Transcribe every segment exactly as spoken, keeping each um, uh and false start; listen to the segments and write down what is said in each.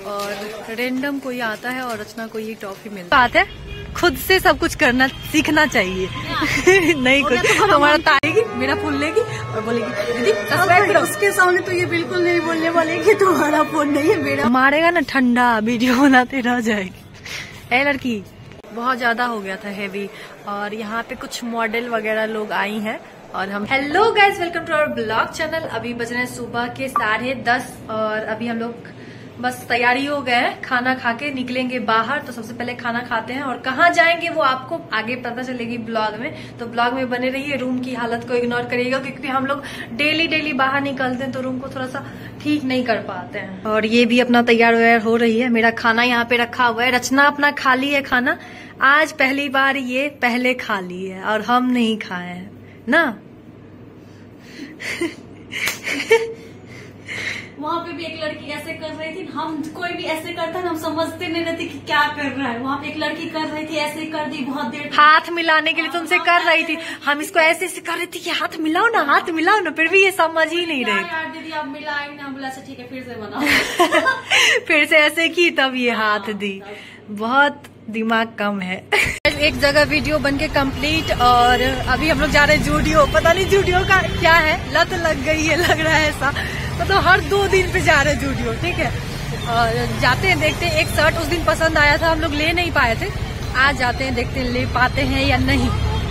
और रेंडम कोई आता है और रचना को ये टॉफी मिलती है। बात है खुद से सब कुछ करना सीखना चाहिए। नहीं कुछ हमारा तारेगी, मेरा फोन लेगी और बोलेगी दीदी सब्सक्राइब करो। उसके सामने तो ये बिल्कुल नहीं बोलने वाले कि तुम्हारा फोन नहीं है मेरा। मारेगा ना ठंडा, वीडियो बनाते रह जाएगी। ए लड़की बहुत ज्यादा हो गया था हेवी। और यहाँ पे कुछ मॉडल वगैरह लोग आई हैं और हम hello guys, welcome to our blog channel. अभी बज रहे हैं सुबह के साढ़े दस और अभी हम लोग बस तैयारी हो गए हैं, खाना खा के निकलेंगे बाहर। तो सबसे पहले खाना खाते हैं और कहाँ जाएंगे वो आपको आगे पता चलेगी ब्लॉग में। तो ब्लॉग में बने रहिए, रूम की हालत को इग्नोर करिएगा क्योंकि हम लोग डेली डेली बाहर निकलते हैं तो रूम को थोड़ा सा ठीक नहीं कर पाते हैं। और ये भी अपना तैयार वैयार हो रही है। मेरा खाना यहाँ पे रखा हुआ है, रचना अपना खा ली है खाना। आज पहली बार ये पहले खा ली है और हम नहीं खाए हैं ना। वहाँ पे भी एक लड़की ऐसे कर रही थी, हम कोई भी ऐसे करता है हम समझते नहीं रहते कि क्या कर रहा है। वहाँ पे एक लड़की कर रही थी, ऐसे कर दी बहुत देर, हाथ मिलाने के लिए तुमसे कर रही थी। हम इसको ऐसे ऐसे कर रही थी कि हाथ मिलाओ ना, हाथ मिलाओ ना, फिर भी ये समझ ही नहीं रहे। यार दीदी आप मिलाए ना, बोला अच्छा ठीक है फिर से बनाओ। फिर से ऐसे की तब ये हाथ दी। बहुत दिमाग कम है। एक जगह वीडियो बन के कम्प्लीट और अभी हम लोग जा रहे हैं जूडियो। पता नहीं जूडियो का क्या है, लत लग गई है लग रहा है ऐसा। मतलब हर दो दिन पे जा रहे हैं जूडियो, ठीक है। और जाते हैं देखते हैं। एक शर्ट उस दिन पसंद आया था, हम लोग ले नहीं पाए थे। आज जाते हैं देखते हैं ले पाते हैं या नहीं।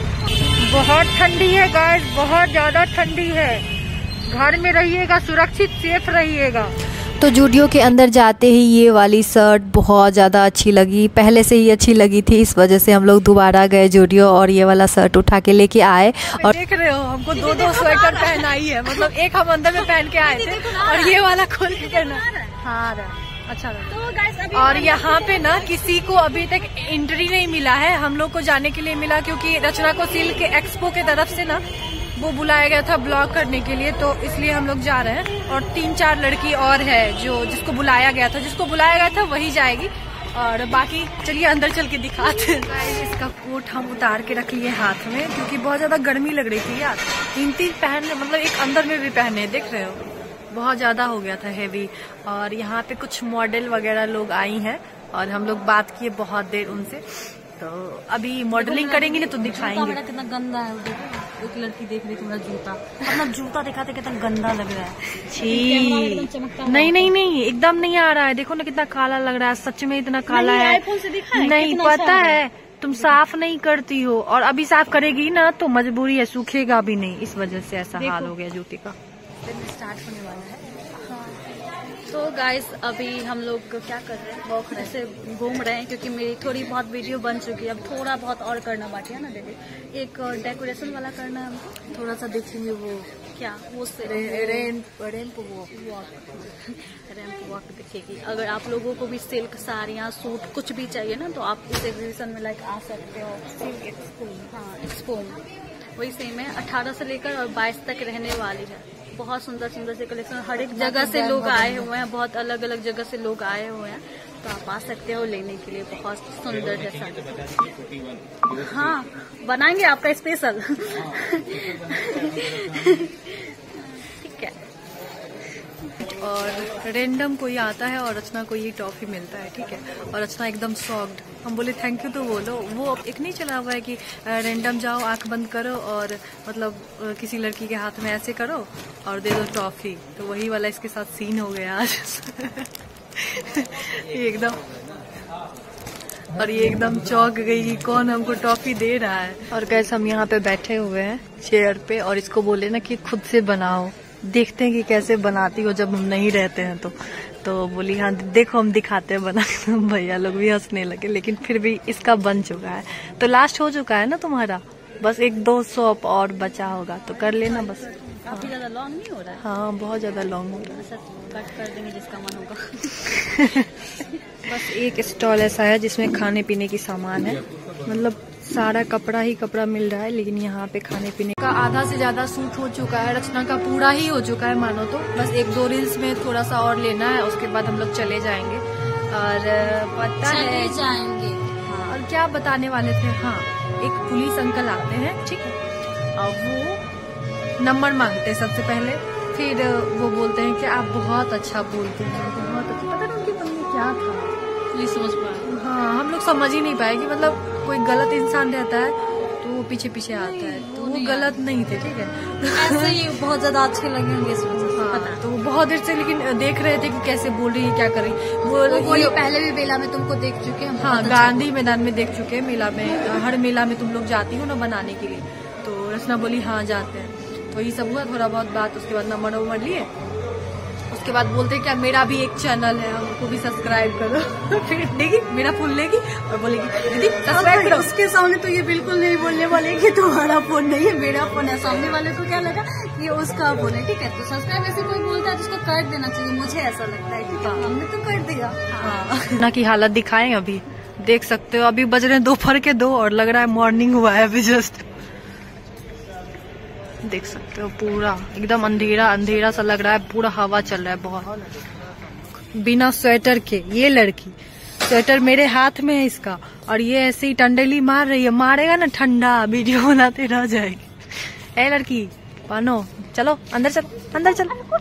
बहुत ठंडी है गाइस, बहुत ज्यादा ठंडी है। घर में रहिएगा, सुरक्षित सेफ रहिएगा। तो जूडियो के अंदर जाते ही ये वाली शर्ट बहुत ज़्यादा अच्छी लगी, पहले से ही अच्छी लगी थी, इस वजह से हम लोग दोबारा गए जूडियो और ये वाला शर्ट उठा के लेके आए। और देख रहे हो हमको दो दो स्वेटर पहनाई है, मतलब एक हम अंदर में पहन के आए थे और ये वाला खोल के पहना। हाँ अच्छा लगा। और यहाँ पे ना किसी को अभी तक एंट्री नहीं मिला है, हम लोग को जाने के लिए मिला क्योंकि रचना को सिल्क एक्सपो के तरफ से ना वो बुलाया गया था ब्लॉग करने के लिए, तो इसलिए हम लोग जा रहे हैं। और तीन चार लड़की और है जो जिसको बुलाया गया था, जिसको बुलाया गया था वही जाएगी। और बाकी चलिए अंदर चल के दिखाते हैं। इसका कोट हम उतार के रख लिए हाथ में क्योंकि बहुत ज्यादा गर्मी लग रही थी यार। तीन तीन पहन मतलब एक अंदर में भी पहने, देख रहे हो बहुत ज्यादा हो गया था हेवी। और यहाँ पे कुछ मॉडल वगैरह लोग आई हैं और हम लोग बात किए बहुत देर उनसे। तो अभी मॉडलिंग करेंगे ना तो दिखाएंगे। कितना गंदा है, एक लड़की देख रही तुम्हारा जूता, अपना जूता दिखाते कितना गंदा लग रहा है। छी नहीं नहीं नहीं एकदम नहीं आ रहा है, देखो ना कितना काला लग रहा है, सच में इतना काला है। आईफोन से दिखा है, नहीं पता है तुम साफ नहीं करती हो और अभी साफ करेगी ना तो मजबूरी है, सूखेगा भी नहीं, इस वजह से ऐसा हाल हो गया जूते का। स्टार्ट होने वाला है। तो गाइस अभी हम लोग क्या कर रहे हैं, वॉक से घूम रहे हैं क्योंकि मेरी थोड़ी बहुत वीडियो बन चुकी है। अब थोड़ा बहुत और करना बाकी है ना दीदी, एक डेकोरेशन वाला करना है हमको। थोड़ा सा देखेंगे वो क्या वो ramp ramp walk ramp walk दिखेगी। अगर आप लोगों को भी सिल्क साड़ियाँ सूट कुछ भी चाहिए ना तो आप इस एग्जीबिशन में लाइक आ सकते हो। सिल्क एक्सपो, हाँ एक्सपो वही सेम है, अठारह से लेकर और बाईस तक रहने वाली है। बहुत सुंदर सुंदर से कलेक्शन, हर एक जगह से लोग आए हुए हैं, बहुत अलग अलग जगह से लोग आए हुए हैं, तो आप आ सकते हो लेने के लिए। बहुत सुंदर है साड़ी। हाँ बनाएंगे आपका स्पेशल। ठीक है। और रेंडम कोई आता है और रचना को ये टॉफी मिलता है, ठीक है। और रचना एकदम शॉक्ड, हम बोले थैंक यू तो बोलो। वो एक नहीं चला हुआ है कि रेंडम जाओ आंख बंद करो और मतलब किसी लड़की के हाथ में ऐसे करो और दे दो टॉफी, तो वही वाला इसके साथ सीन हो गया आज। एकदम और ये एकदम चौंक गई कि कौन हमको टॉफी दे रहा है। और कैसे हम यहाँ पे बैठे हुए हैं चेयर पे और इसको बोले ना कि खुद से बनाओ, देखते हैं कि कैसे बनाती हो जब हम नहीं रहते हैं तो तो बोली हाँ देखो हम दिखाते हैं बना। भैया लोग भी हंसने लगे, लेकिन फिर भी इसका बन चुका है तो लास्ट हो चुका है ना तुम्हारा, बस एक दो शॉप और बचा होगा तो कर लेना बस। काफी ज्यादा लॉन्ग नहीं हो रहा है? हाँ बहुत ज्यादा लॉन्ग हो रहा है। अच्छा कट कर देंगे जिसका मन होगा। बस एक स्टॉल ऐसा है जिसमें खाने पीने की सामान है, मतलब सारा कपड़ा ही कपड़ा मिल रहा है, लेकिन यहाँ पे खाने पीने का आधा से ज्यादा सूट हो चुका है। रचना का पूरा ही हो चुका है मानो तो, बस एक दो रील्स में थोड़ा सा और लेना है, उसके बाद हम लोग चले जाएंगे। और पता है जाएंगे हाँ। और क्या बताने वाले थे, हाँ एक पुलिस अंकल आते हैं, ठीक है, और वो नंबर मांगते हैं सबसे पहले, फिर वो बोलते हैं कि आप बहुत अच्छा बोलते हैं, बहुत अच्छा। पता नहीं उनके मन में क्या नहीं समझ पाए। हाँ, हम लोग समझ ही नहीं पाए कि मतलब कोई गलत इंसान रहता है तो वो पीछे पीछे आता है, तो वो गलत नहीं थे, ठीक है। ऐसे ही बहुत ज्यादा अच्छे लगे होंगे इस वजह से। हाँ, तो वो बहुत देर से लेकिन देख रहे थे कि कैसे बोल रही है, क्या कर रही वो, वो बोली पहले भी मेला में तुमको देख चुके हैं। हाँ, गांधी मैदान में देख चुके हैं, मेला में, हर मेला में तुम लोग जाती हो ना बनाने के लिए। तो रचना बोली हाँ जाते हैं। तो ये सब हुआ थोड़ा बहुत बात, उसके बाद नंबर वंबर लिए। उसके बाद बोलते क्या मेरा भी एक चैनल है, हमको भी सब्सक्राइब करो। फिर देखी मेरा फोन लेगी और बोलेगी दीदी सब्सक्राइब करो। उसके सामने तो ये बिल्कुल नहीं बोलने वाले कि तुम्हारा फोन नहीं है, मेरा फोन है। सामने वाले को क्या लगा ये उसका फोन है, ठीक है। तो सब्सक्राइब ऐसे कोई बोलता है तो उसको कर देना चाहिए, मुझे ऐसा लगता है, ठीक है। हमने तो कर दिया। हाँ, ना की हालत दिखाएं, अभी देख सकते हो, अभी बज रहे हैं दोपहर के दो और लग रहा है मॉर्निंग हुआ है अभी जस्ट। देख सकते हो पूरा एकदम अंधेरा अंधेरा सा लग रहा है, पूरा हवा चल रहा है बहुत। बिना स्वेटर के ये लड़की, स्वेटर मेरे हाथ में है इसका, और ये ऐसे ही टंडेली मार रही है। मारेगा ना ठंडा, वीडियो बनाते रह जाएगी। ए लड़की पानो, चलो अंदर चलो, अंदर चलो।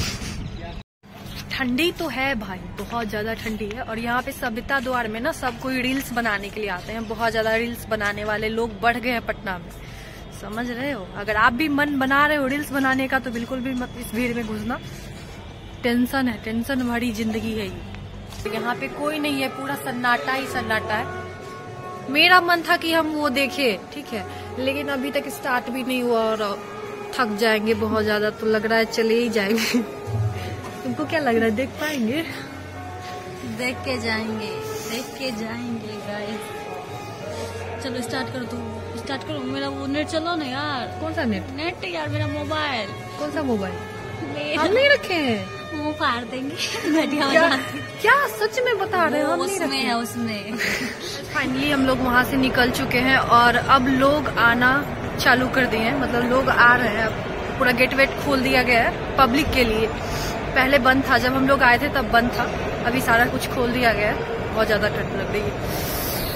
ठंडी तो है भाई, बहुत ज्यादा ठंडी है। और यहाँ पे सविता द्वार में ना सब कोई रील्स बनाने के लिए आते हैं, बहुत ज्यादा रील्स बनाने वाले लोग बढ़ गए हैं पटना में, समझ रहे हो। अगर आप भी मन बना रहे हो रील्स बनाने का तो बिल्कुल भी मत इस भीड़ में घुसना। टेंशन है, टेंशन भरी जिंदगी है ये। यहाँ पे कोई नहीं है, पूरा सन्नाटा ही सन्नाटा है। मेरा मन था कि हम वो देखे, ठीक है, लेकिन अभी तक स्टार्ट भी नहीं हुआ और थक जाएंगे बहुत ज्यादा, तो लग रहा है चले ही जाएंगे। तुमको क्या लग रहा है, देख पाएंगे? देख के जाएंगे, देख के जाएंगे गाइस। चलो स्टार्ट करो, तुम स्टार्ट करो। मेरा वो नेट चलो ना यार। कौन सा नेट? नेट यार, मेरा मोबाइल। कौन सा मोबाइल? हम नहीं रखे हैं, मुंह फाड़ देंगे। घटिया क्या, मजाक। क्या सच में बता रहे हो? हम नहीं उसमें रखे है, उसमें। फाइनली हम लोग वहाँ से निकल चुके हैं और अब लोग आना चालू कर दिए हैं, मतलब लोग आ रहे हैं। अब पूरा गेट वेट खोल दिया गया है पब्लिक के लिए। पहले बंद था, जब हम लोग आए थे तब बंद था, अभी सारा कुछ खोल दिया गया है। बहुत ज्यादा ठंड लग रही है।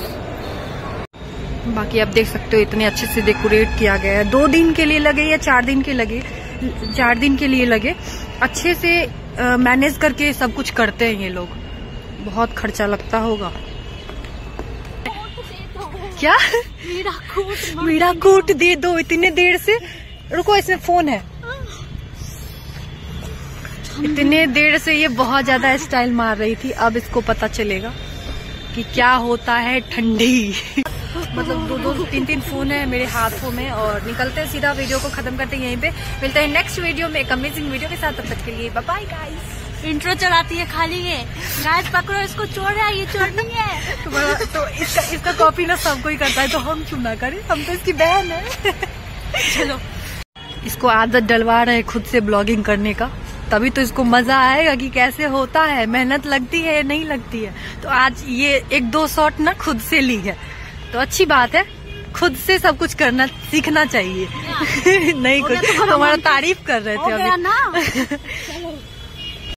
बाकी आप देख सकते हो इतने अच्छे से डेकोरेट किया गया है। दो दिन के लिए लगे या चार दिन के लगे, चार दिन के लिए लगे, अच्छे से मैनेज करके सब कुछ करते हैं ये लोग। बहुत खर्चा लगता होगा। क्या? मेरा कोट, मेरा कोट दे दो इतने देर से। रुको, इसमें फोन है। इतने देर से ये बहुत ज्यादा स्टाइल मार रही थी, अब इसको पता चलेगा कि क्या होता है ठंडी। मतलब दो दो तीन तीन फोन है मेरे हाथों में। और निकलते हैं सीधा, वीडियो को खत्म करते हैं यहीं पे। मिलते हैं नेक्स्ट वीडियो में एक अमेजिंग वीडियो के साथ, तब तक के लिए बाय बाय गाइस। इंट्रो चलाती है खाली ये। गाइस पकड़ो इसको, चोर है ये, चोर नहीं है। तो, तो इसका इसका कॉपी ना सब कोई करता है, तो हम क्यों ना करें, हम तो इसकी बहन है। चलो, इसको आदत डलवा रहे खुद से ब्लॉगिंग करने का, तभी तो इसको मजा आएगा कि कैसे होता है, मेहनत लगती है नहीं लगती है। तो आज ये एक दो शॉट ना खुद से ली है, तो अच्छी बात है। खुद से सब कुछ करना सीखना चाहिए। नहीं कुछ, तुम्हारा तारीफ कर रहे थे अभी।